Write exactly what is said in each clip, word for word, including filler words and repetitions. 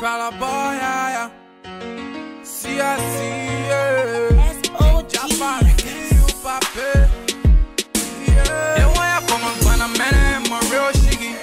Prada boy, yeah, yeah. C I C, yeah. S O G. Japan, you pape. Yeah. They want ya come and find a man, my real shiggy.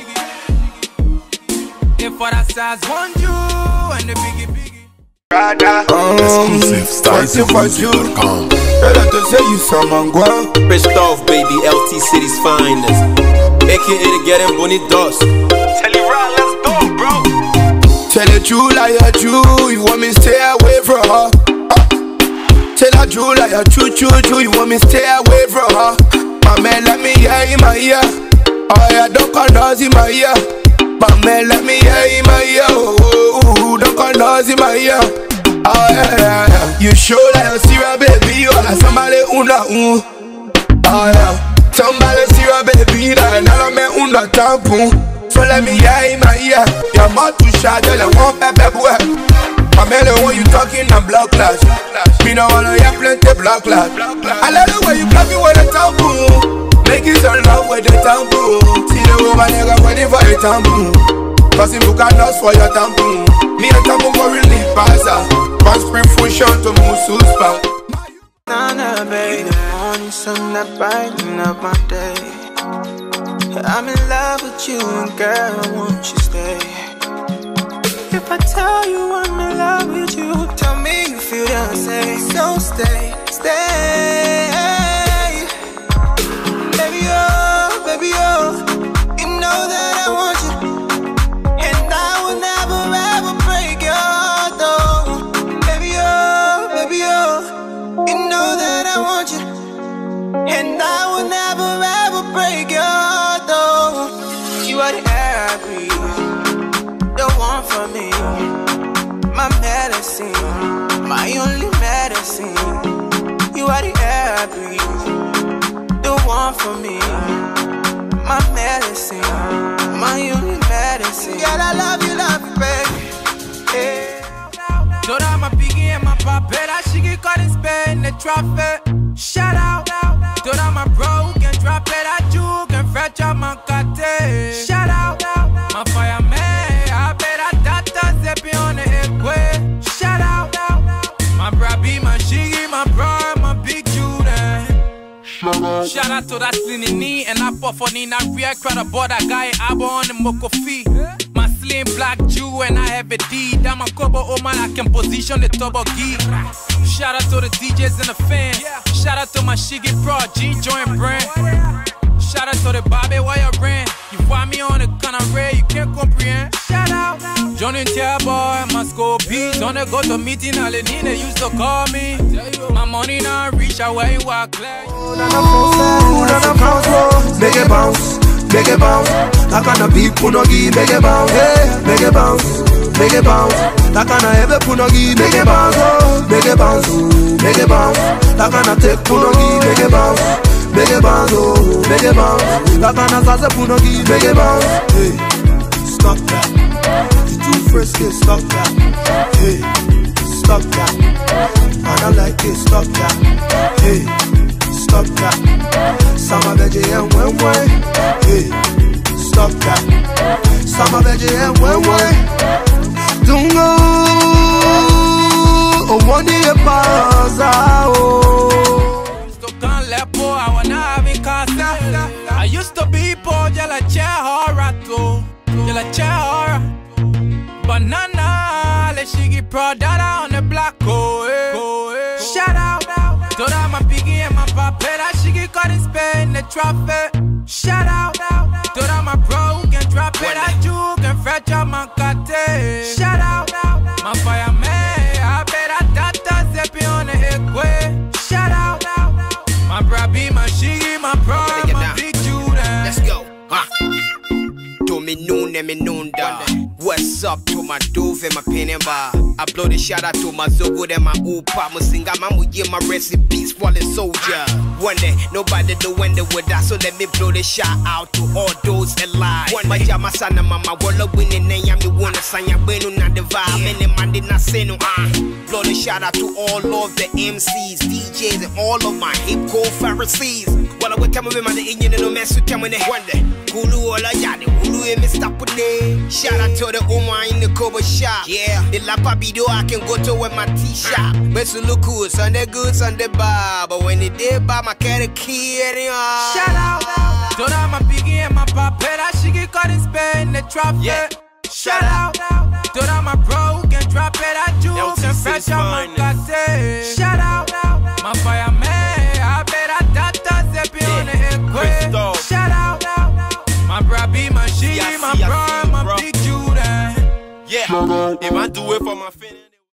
If for that size one you and the biggie biggie. Prada, exclusive styles dot com. Better to say you someone go. Pissed off, baby, L T City's finest. A K A the getting bonitos. Tell you right, let's go, bro. Tell the truth like a Jew, you want me stay away from her. uh. Tell the truth like a true, true, true, you want me stay away from her. My man, let me hear in my ear. Oh yeah, don't call noise in my ear. My man, let me hear in my ear. Oh, oh, oh, don't call noise in my ear. Oh yeah, yeah, yeah. You show like a serious baby, or like somebody una un. Oh yeah, somebody serious baby, like none me una tampon. So let me hear in my ear. Your mouth too shy, just like one pepper boy. My man, the one you talking on block class. Me no wanna hear plenty block class. I love the way you block me with a tampon. Making some love with the tampon. See the woman nigga waiting for your tampon. Cause him book a nurse for your tampon. Me and tampon go really pass her. One spring fusion to Musu spa. Nana, baby, the morning sun that brighten up my day. I'm in love with you and girl, won't you stay? If I tell you I'm in love with you, tell me you feel the same. So stay, stay. Baby, oh, baby, oh, you know that I want you, and I will never ever break your heart, though. Baby, oh, baby, oh, you know that I want you, and I will never ever break your heart, though. You are the air I breathe, the one for me, my medicine, my only medicine. You are the air I breathe, the one for me, my medicine, my only medicine. Girl, I love you, love you, baby. Yeah. So that my piggy and my papa, that she get caught in Spain, the traffic. Shout out. So that my bro can drop it at you, can fetch out my cate. Shout out. My fireman, I bet I data zippy on the equate. Shout out. My brabi, my shiggy, my bro, my big Judah. Shout out to that slinny knee and I puff on in a real crowd about that guy I on the moko fee. My slim black Jew and I have a D. That my cover, oh man, I can position the turbo geek. Shout out to the D Js and the fans. Shout out to my shiggy pro, G joint brand. Shout out to the Bobby wire brand. You find me on the kind of ray, you can't comprehend. Shout out Johnny Tier boy, my school beats. On the go to meeting, all the need they used to call me. My money now reach out where you walk. Make it bounce, make it bounce. That kind of beat punogi, make it bounce. Make it bounce, make it bounce. That kind of heavy punogi, make it bounce. Make it bounce, make it bounce. That kind of take punogi, make it bounce. Make it bounce, oh, make it bounce. That kind of salsa punogi, make it bounce. Hey, stop that. You too frisky, stop that. Hey, stop that. I don't like it, stop that. Hey, stop that. Sama veggie and when way. Hey, stop that. Sama veggie and when way. Don't go. Oh, one day a pass out. I used to be poor, just like Chehara too. Just like Chehara. Banana, let she get Prada on the block, oh, eh. Oh, eh. Shout out to that my piggy and my papa, that she get caught in Spain, the traffic. Shout out to that my bro who can drop it at you, can fetch out my cate. Shout out my fireman, I bet I data zippy on the equate. Shout out my brabi, my shiggy, my bro, my big Judah. Let's go. Huh. To me noon and me noon da. What's up to my dove and my pen and bar? I blow the shout out to my Zogo and my Upa. My singer, man, we give my recipes for the soldier. One day, nobody do when they would die, so let me blow the shout out to all those alive. One day, my son and mama, wall winning, and I'm the one that sang, I'm winning, not the vibe, and the man did not say no. Blow the shout out to all of the M Cs, D Js, and all of my hip hop Pharisees. Wala we tell me man the Indian no mess with them in the one day. Kulu ola yadi, Kulu e Mister Pude. Shout out to the Uma in the Kobo shop. Yeah, the Lapa video I can go to with my T-shop. Best look cool, Sunday good, Sunday bar. But when it did buy my cat a key, shout out to all my piggy and my papera. She get caught in Spain, the traffic. Yeah. Shout out to all my broke and drop it at juke and fresh on my cassette. Shout out my fireman, I bet I data stepping on the equate. Shout out my brabby, my she, my bro, my big Judah. Yeah, if I do it for my feelings.